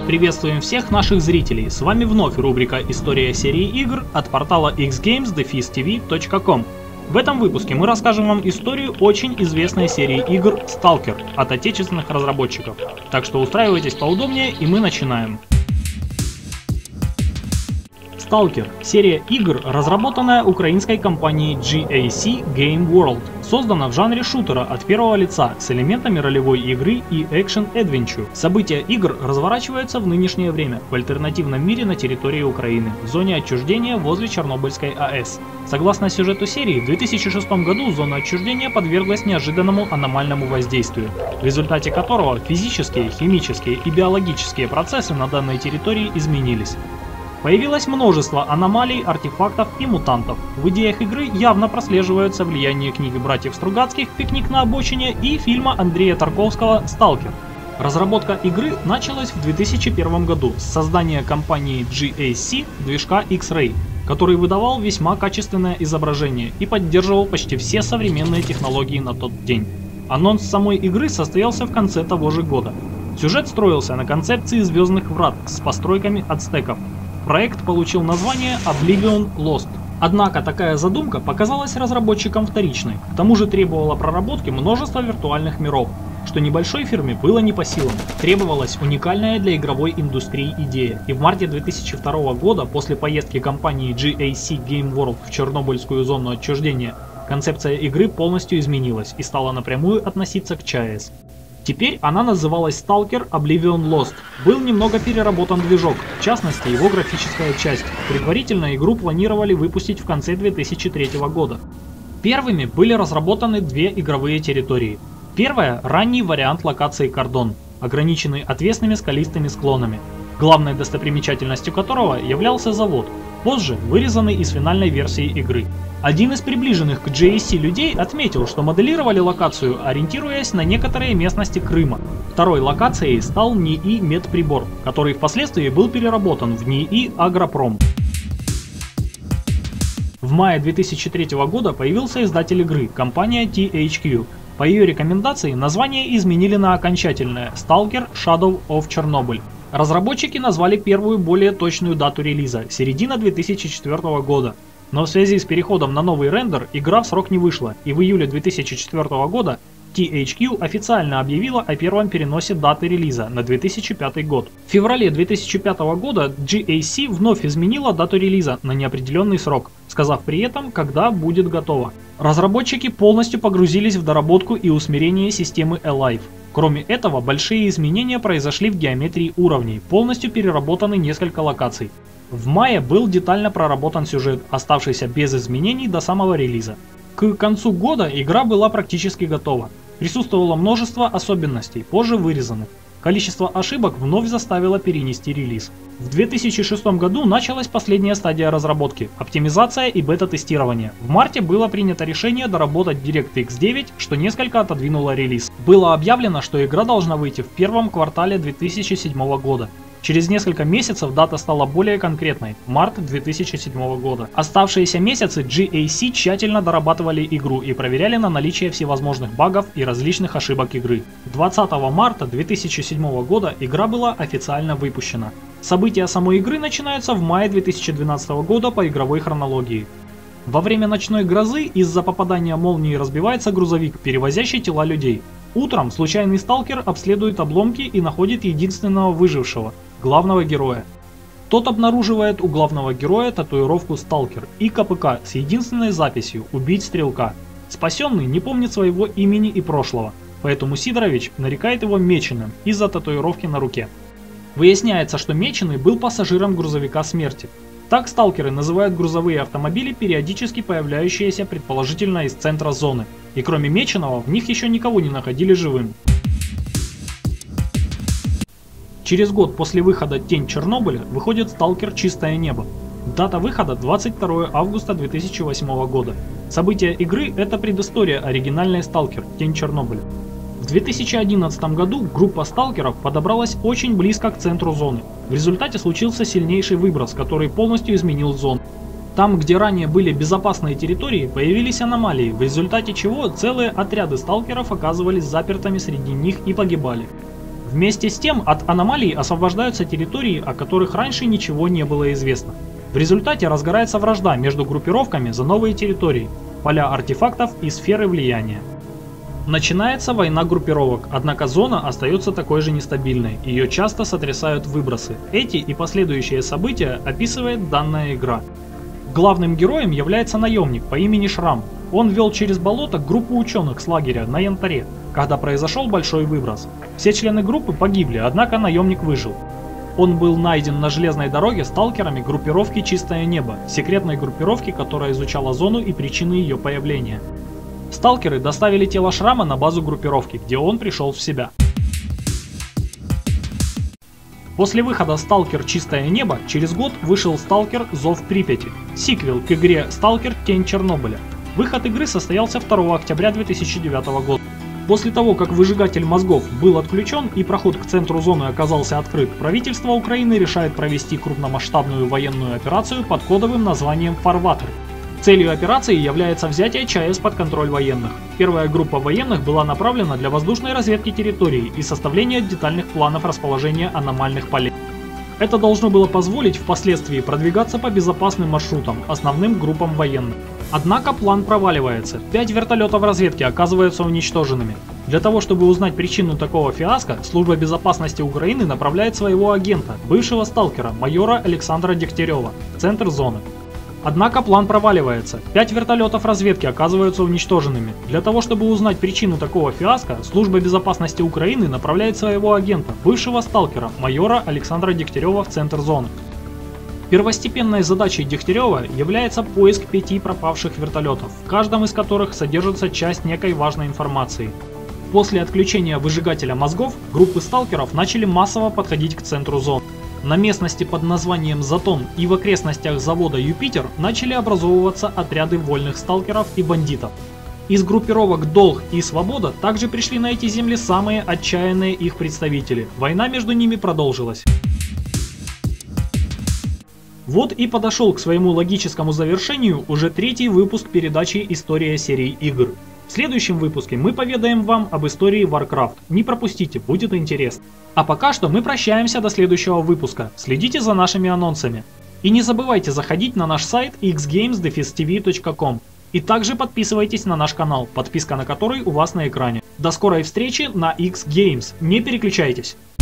Приветствуем всех наших зрителей, с вами вновь рубрика «История серии игр» от портала xgamesdefistv.com. В этом выпуске мы расскажем вам историю очень известной серии игр Stalker от отечественных разработчиков. Так что устраивайтесь поудобнее, и мы начинаем. Stalker – серия игр, разработанная украинской компанией GAC Game World, создана в жанре шутера от первого лица с элементами ролевой игры и экшен-эдвенчур. События игр разворачиваются в нынешнее время в альтернативном мире на территории Украины, в зоне отчуждения возле Чернобыльской АЭС. Согласно сюжету серии, в 2006 году зона отчуждения подверглась неожиданному аномальному воздействию, в результате которого физические, химические и биологические процессы на данной территории изменились. Появилось множество аномалий, артефактов и мутантов. В идеях игры явно прослеживается влияние книги братьев Стругацких «Пикник на обочине» и фильма Андрея Тарковского «Сталкер». Разработка игры началась в 2001 году с создания компанией GAC движка X-Ray, который выдавал весьма качественное изображение и поддерживал почти все современные технологии на тот день. Анонс самой игры состоялся в конце того же года. Сюжет строился на концепции звездных врат с постройками ацтеков. Проект получил название Oblivion Lost. Однако такая задумка показалась разработчикам вторичной, к тому же требовала проработки множества виртуальных миров, что небольшой фирме было не по силам. Требовалась уникальная для игровой индустрии идея, и в марте 2002 года, после поездки компании GAC Game World в Чернобыльскую зону отчуждения, концепция игры полностью изменилась и стала напрямую относиться к ЧАЭС. Теперь она называлась Stalker Oblivion Lost. Был немного переработан движок, в частности его графическая часть. Предварительно игру планировали выпустить в конце 2003 года. Первыми были разработаны две игровые территории. Первая – ранний вариант локации Кордон, ограниченный отвесными скалистыми склонами, главной достопримечательностью которого являлся завод, позже вырезанный из финальной версии игры. Один из приближенных к GAC людей отметил, что моделировали локацию, ориентируясь на некоторые местности Крыма. Второй локацией стал НИИ Медприбор, который впоследствии был переработан в НИИ Агропром. В мае 2003 года появился издатель игры, компания THQ. По ее рекомендации название изменили на окончательное Stalker Shadow of Chernobyl. Разработчики назвали первую более точную дату релиза – середина 2004 года. Но в связи с переходом на новый рендер игра в срок не вышла, и в июле 2004 года THQ официально объявила о первом переносе даты релиза на 2005 год. В феврале 2005 года GAC вновь изменила дату релиза на неопределенный срок, сказав при этом, когда будет готово. Разработчики полностью погрузились в доработку и усмирение системы Alive. Кроме этого, большие изменения произошли в геометрии уровней, полностью переработаны несколько локаций. В мае был детально проработан сюжет, оставшийся без изменений до самого релиза. К концу года игра была практически готова. Присутствовало множество особенностей, позже вырезанных. Количество ошибок вновь заставило перенести релиз. В 2006 году началась последняя стадия разработки – оптимизация и бета-тестирование. В марте было принято решение доработать DirectX 9, что несколько отодвинуло релиз. Было объявлено, что игра должна выйти в первом квартале 2007 года. Через несколько месяцев дата стала более конкретной – март 2007 года. Оставшиеся месяцы GAC тщательно дорабатывали игру и проверяли на наличие всевозможных багов и различных ошибок игры. 20 марта 2007 года игра была официально выпущена. События самой игры начинаются в мае 2012 года по игровой хронологии. Во время ночной грозы из-за попадания молнии разбивается грузовик, перевозящий тела людей. Утром случайный сталкер обследует обломки и находит единственного выжившего – главного героя. Тот обнаруживает у главного героя татуировку «Сталкер» и КПК с единственной записью «Убить стрелка». Спасенный не помнит своего имени и прошлого, поэтому Сидорович нарекает его Меченым из-за татуировки на руке. Выясняется, что Меченый был пассажиром грузовика смерти. Так сталкеры называют грузовые автомобили, периодически появляющиеся предположительно из центра зоны, и кроме Меченого в них еще никого не находили живым. Через год после выхода «Тень Чернобыля» выходит «Сталкер. Чистое небо». Дата выхода 22 августа 2008 года. События игры – это предыстория оригинальной «Сталкер. Тень Чернобыля». В 2011 году группа сталкеров подобралась очень близко к центру зоны. В результате случился сильнейший выброс, который полностью изменил зону. Там, где ранее были безопасные территории, появились аномалии, в результате чего целые отряды сталкеров оказывались запертыми среди них и погибали. В Вместе с тем от аномалий освобождаются территории, о которых раньше ничего не было известно. В результате разгорается вражда между группировками за новые территории, поля артефактов и сферы влияния. Начинается война группировок, однако зона остается такой же нестабильной, ее часто сотрясают выбросы. Эти и последующие события описывает данная игра. Главным героем является наемник по имени Шрам. Он вел через болото группу ученых с лагеря на Янтаре, когда произошел большой выброс. Все члены группы погибли, однако наемник выжил. Он был найден на железной дороге сталкерами группировки «Чистое небо», секретной группировки, которая изучала зону и причины ее появления. Сталкеры доставили тело Шрама на базу группировки, где он пришел в себя. После выхода «Сталкер. Чистое небо» через год вышел «Сталкер. Зов Припяти», сиквел к игре «Сталкер. Тень Чернобыля». Выход игры состоялся 2 октября 2009 года. После того, как выжигатель мозгов был отключен и проход к центру зоны оказался открыт, правительство Украины решает провести крупномасштабную военную операцию под кодовым названием «Фарватер». Целью операции является взятие ЧАЭС под контроль военных. Первая группа военных была направлена для воздушной разведки территории и составления детальных планов расположения аномальных полей. Это должно было позволить впоследствии продвигаться по безопасным маршрутам основным группам военных. Однако план проваливается, 5 вертолетов разведки оказываются уничтоженными. Для того, чтобы узнать причину такого фиаско, Служба безопасности Украины направляет своего агента, бывшего сталкера, майора Александра Дегтярева, в центр зоны. Однако план проваливается, 5 вертолетов разведки оказываются уничтоженными. Для того, чтобы узнать причину такого фиаско, Служба безопасности Украины направляет своего агента, бывшего сталкера, майора Александра Дегтярева в центр зоны. Первостепенной задачей Дегтярева является поиск 5 пропавших вертолетов, в каждом из которых содержится часть некой важной информации. После отключения выжигателя мозгов, группы сталкеров начали массово подходить к центру зоны. На местности под названием Затон и в окрестностях завода Юпитер начали образовываться отряды вольных сталкеров и бандитов. Из группировок Долг и Свобода также пришли на эти земли самые отчаянные их представители. Война между ними продолжилась. Вот и подошел к своему логическому завершению уже 3-й выпуск передачи «История серий игр». В следующем выпуске мы поведаем вам об истории Warcraft. Не пропустите, будет интересно. А пока что мы прощаемся до следующего выпуска. Следите за нашими анонсами. И не забывайте заходить на наш сайт xgames-tv.com. И также подписывайтесь на наш канал, подписка на который у вас на экране. До скорой встречи на X Games. Не переключайтесь.